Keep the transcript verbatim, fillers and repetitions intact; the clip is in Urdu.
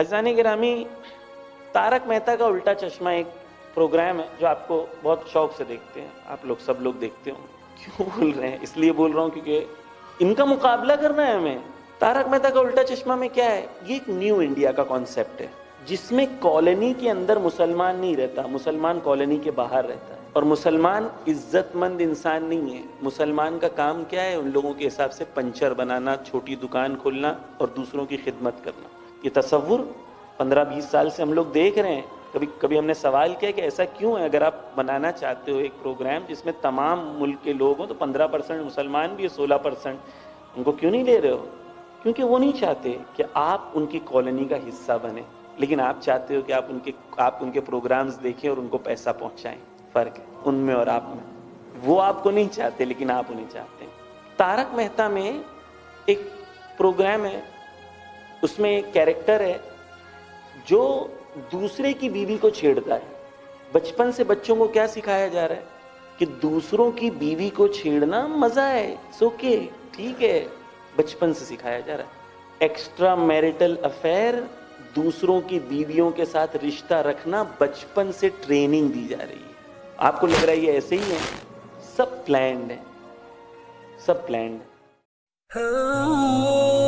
عزیزان گرامی، تارک مہتا کا الٹا چشمہ ایک پروگرام ہے جو آپ کو بہت شوق سے دیکھتے ہیں، آپ لوگ سب لوگ دیکھتے ہوں. کیوں بول رہے ہیں؟ اس لیے بول رہا ہوں کیونکہ ان کا مقابلہ کرنا ہے ہمیں. تارک مہتا کا الٹا چشمہ میں کیا ہے؟ یہ ایک نیو انڈیا کا کانسیپٹ ہے جس میں کالونی کے اندر مسلمان نہیں رہتا، مسلمان کالونی کے باہر رہتا ہے. اور مسلمان عزت مند انسان نہیں ہے. مسلمان کا کام کیا ہے؟ ان لوگوں کے حساب سے پنچر بنانا، چھوٹی دکان کھولنا اور دوسروں کی خدمت کرنا. یہ تصور پندرہ بیس سال سے ہم لوگ دیکھ رہے ہیں. کبھی کبھی ہم نے سوال کیا کہ ایسا کیوں ہے؟ اگر آپ بنانا چاہتے ہو ایک پروگرام جس میں تمام ملک کے لوگ ہوں تو پندرہ پرسنٹ مسلمان بھی ہے، سولہ پرسنٹ ان کو کیوں نہیں لے رہے ہو؟ کیونکہ وہ نہیں چاہتے کہ آپ ان کی کالونی کا حصہ بنیں، لیکن آپ چاہتے ہو کہ آپ ان کے آپ ان کے پروگرامز دیکھیں اور ان کو پیسہ پہنچائیں. فرق ہے ان میں اور آپ میں. وہ آپ کو نہیں چاہتے لیکن آپ انہیں چاہتے ہیں. تارک مہتا میں ایک پروگرام ہے، اس میں ایک کیریکٹر ہے جو دوسرے کی بیوی کو چھیڑتا ہے. بچپن سے بچوں کو کیا سکھایا جا رہا ہے کہ دوسروں کی بیوی کو چھیڑنا مزہ ہے، سو کے ٹھیک ہے. بچپن سے سکھایا جا رہا ہے ایکسٹرا میرٹل افیئر، دوسروں کی بیویوں کے ساتھ رشتہ رکھنا بچپن سے ٹریننگ دی جا رہی ہے. آپ کو لگ رہا ہے یہ ایسے ہی ہے؟ سب پلانڈ ہے، سب پلانڈ ہے.